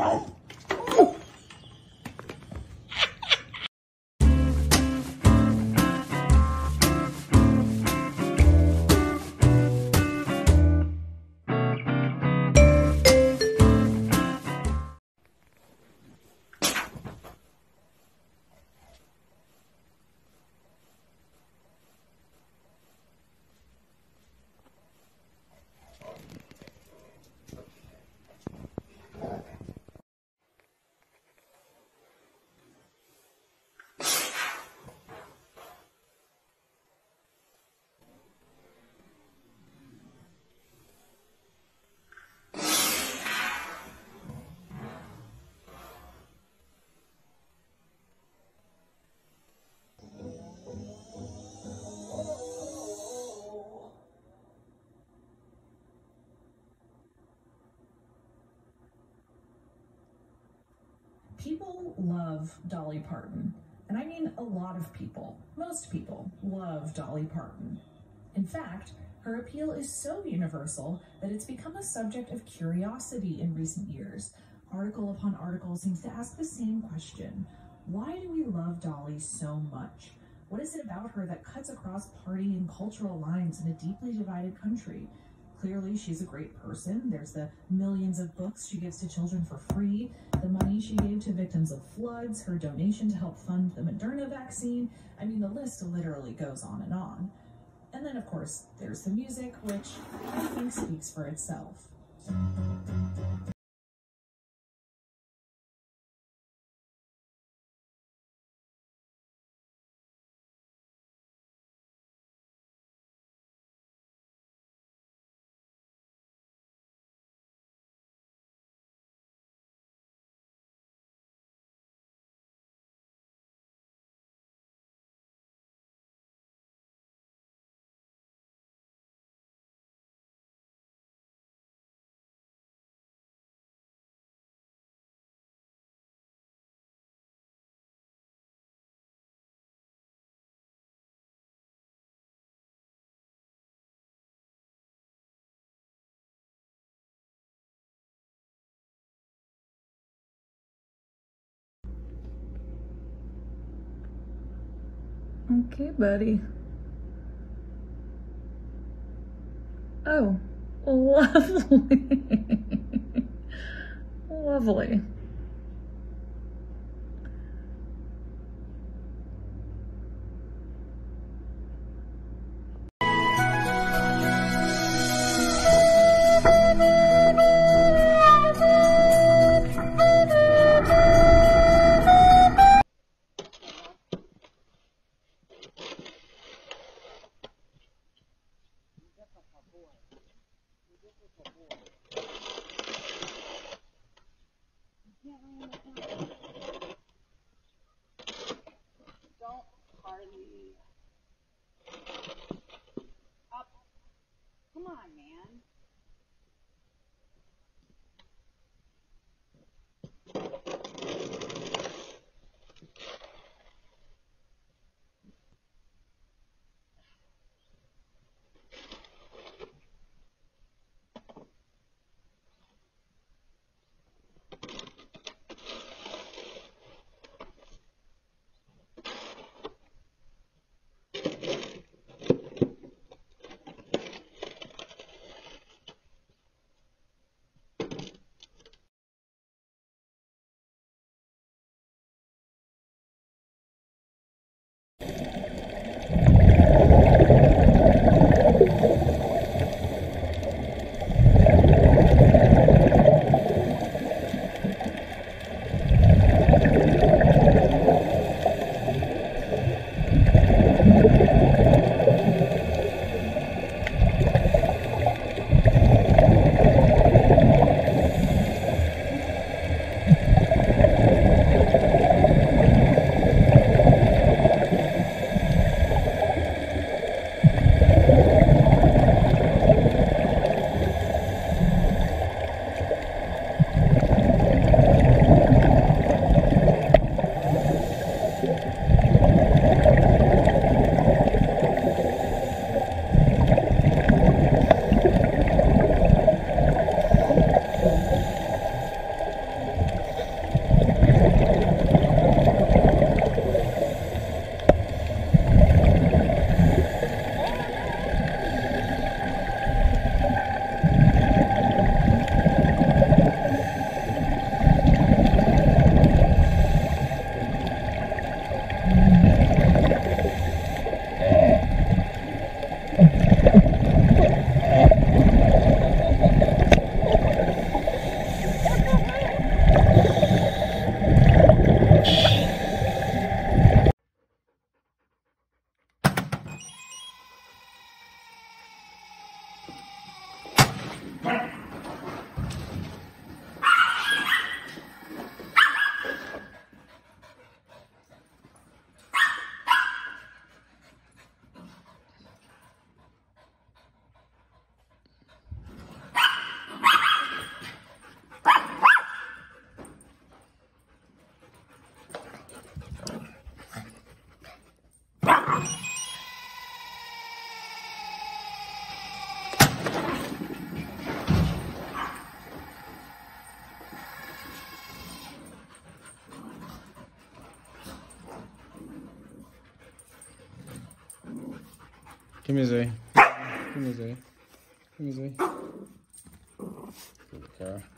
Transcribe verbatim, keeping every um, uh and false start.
People love Dolly Parton, and I mean a lot of people, most people love Dolly Parton. In fact, her appeal is so universal that it's become a subject of curiosity in recent years. Article upon article seems to ask the same question. Why do we love Dolly so much? What is it about her that cuts across party and cultural lines in a deeply divided country? Clearly, she's a great person. There's the millions of books she gives to children for free, the money she gave to victims of floods, her donation to help fund the Moderna vaccine. I mean, the list literally goes on and on. And then, of course, there's the music, which I think speaks for itself. Okay, buddy. Oh, lovely. Lovely. Don't hardly up. Come on, man. Come here, Zoe. Come here, Zoe. Come here, Zoe. Good girl.